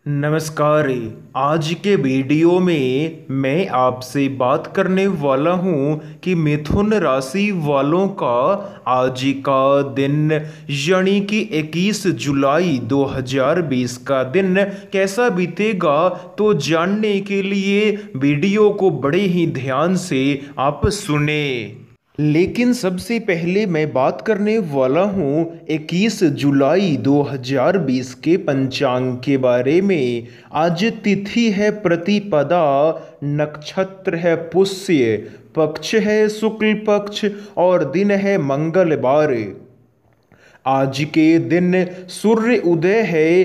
नमस्कार। आज के वीडियो में मैं आपसे बात करने वाला हूं कि मिथुन राशि वालों का आज का दिन यानी कि 21 जुलाई 2020 का दिन कैसा बीतेगा, तो जानने के लिए वीडियो को बड़े ही ध्यान से आप सुने। लेकिन सबसे पहले मैं बात करने वाला हूँ 21 जुलाई 2020 के पंचांग के बारे में। आज तिथि है प्रतिपदा, नक्षत्र है पुष्य, पक्ष है शुक्ल पक्ष और दिन है मंगलवार। आज के दिन सूर्य उदय है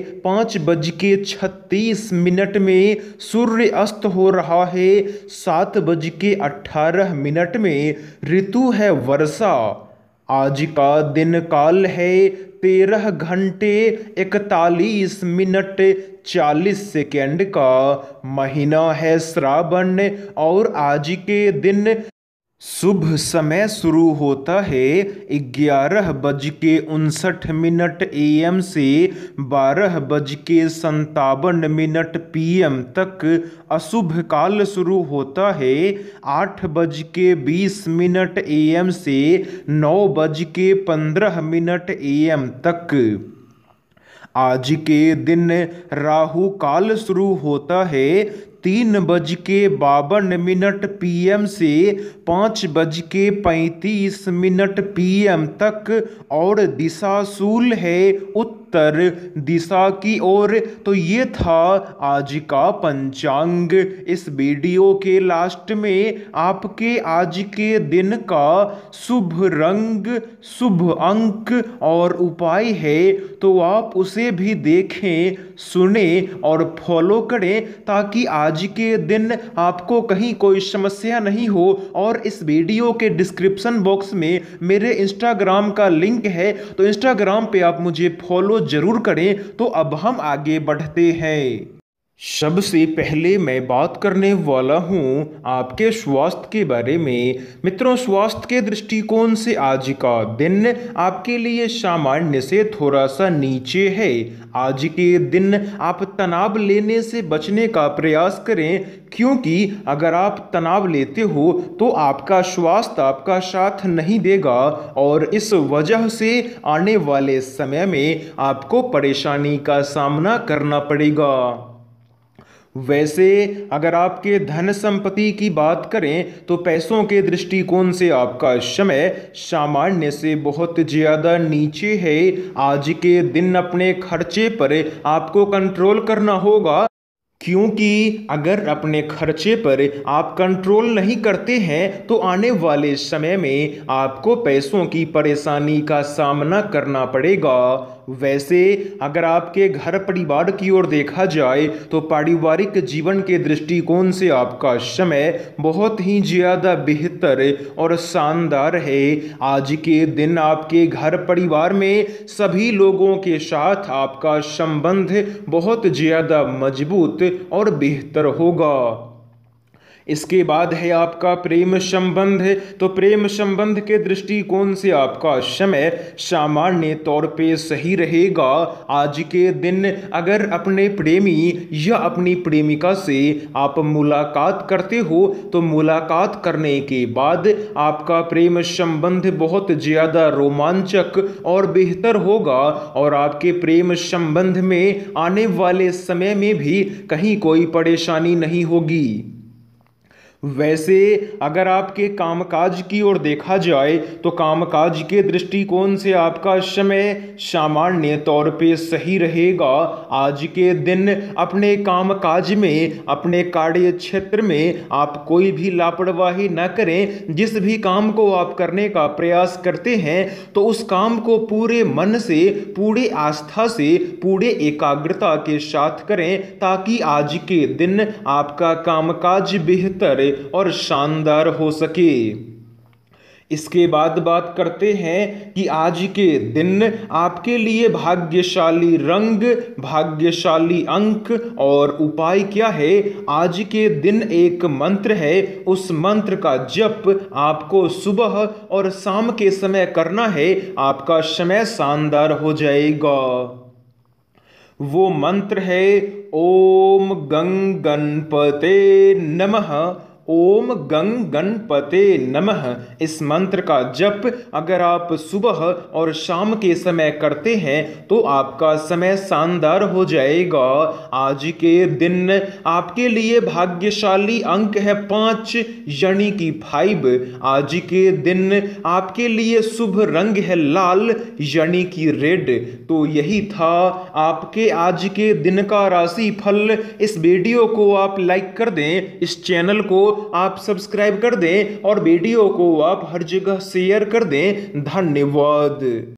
5:36 में, सूर्य अस्त हो रहा है 7:18 में, ऋतु है वर्षा। आज का दिन काल है 13 घंटे 41 मिनट 40 सेकेंड का। महीना है श्रावण और आज के दिन शुभ समय शुरू होता है 11:59 AM से 12:57 PM तक। अशुभ काल शुरू होता है 8:20 AM से 9:15 AM तक। आज के दिन राहु काल शुरू होता है 3:52 PM से 5:35 PM तक और दिशा शूल है उत्तर दिशा की ओर। तो ये था आज का पंचांग। इस वीडियो के लास्ट में आपके आज के दिन का शुभ रंग, शुभ अंक और उपाय है, तो आप उसे भी देखें, सुने और फॉलो करें ताकि आज के दिन आपको कहीं कोई समस्या नहीं हो। और इस वीडियो के डिस्क्रिप्शन बॉक्स में मेरे इंस्टाग्राम का लिंक है, तो इंस्टाग्राम पे आप मुझे फॉलो जरूर करें। तो अब हम आगे बढ़ते हैं। सबसे पहले मैं बात करने वाला हूं आपके स्वास्थ्य के बारे में। मित्रों, स्वास्थ्य के दृष्टिकोण से आज का दिन आपके लिए सामान्य से थोड़ा सा नीचे है। आज के दिन आप तनाव लेने से बचने का प्रयास करें, क्योंकि अगर आप तनाव लेते हो तो आपका स्वास्थ्य आपका साथ नहीं देगा और इस वजह से आने वाले समय में आपको परेशानी का सामना करना पड़ेगा। वैसे अगर आपके धन संपत्ति की बात करें तो पैसों के दृष्टिकोण से आपका समय सामान्य से बहुत ज़्यादा नीचे है। आज के दिन अपने खर्चे पर आपको कंट्रोल करना होगा, क्योंकि अगर अपने खर्चे पर आप कंट्रोल नहीं करते हैं तो आने वाले समय में आपको पैसों की परेशानी का सामना करना पड़ेगा। वैसे अगर आपके घर परिवार की ओर देखा जाए तो पारिवारिक जीवन के दृष्टिकोण से आपका समय बहुत ही ज़्यादा बेहतर और शानदार है। आज के दिन आपके घर परिवार में सभी लोगों के साथ आपका संबंध बहुत ज़्यादा मजबूत और बेहतर होगा। इसके बाद है आपका प्रेम संबंध। तो प्रेम संबंध के दृष्टिकोण से आपका समय सामान्य तौर पे सही रहेगा। आज के दिन अगर अपने प्रेमी या अपनी प्रेमिका से आप मुलाकात करते हो तो मुलाकात करने के बाद आपका प्रेम संबंध बहुत ज़्यादा रोमांचक और बेहतर होगा और आपके प्रेम संबंध में आने वाले समय में भी कहीं कोई परेशानी नहीं होगी। वैसे अगर आपके कामकाज की ओर देखा जाए तो कामकाज के दृष्टिकोण से आपका समय सामान्य तौर पे सही रहेगा। आज के दिन अपने कामकाज में, अपने कार्य क्षेत्र में आप कोई भी लापरवाही न करें। जिस भी काम को आप करने का प्रयास करते हैं तो उस काम को पूरे मन से, पूरे आस्था से, पूरे एकाग्रता के साथ करें ताकि आज के दिन आपका कामकाज बेहतर और शानदार हो सके। इसके बाद बात करते हैं कि आज के दिन आपके लिए भाग्यशाली रंग, भाग्यशाली अंक और उपाय क्या है। आज के दिन एक मंत्र है, उस मंत्र का जप आपको सुबह और शाम के समय करना है। आपका समय शानदार हो जाएगा। वो मंत्र है ओम गंग गणपते नमः। ओम गंग गणपते नमः। इस मंत्र का जप अगर आप सुबह और शाम के समय करते हैं तो आपका समय शानदार हो जाएगा। आज के दिन आपके लिए भाग्यशाली अंक है 5 यानी कि 5। आज के दिन आपके लिए शुभ रंग है लाल यानी कि रेड। तो यही था आपके आज के दिन का राशि फल। इस वीडियो को आप लाइक कर दें, इस चैनल को आप सब्सक्राइब कर दें और वीडियो को आप हर जगह शेयर कर दें। धन्यवाद।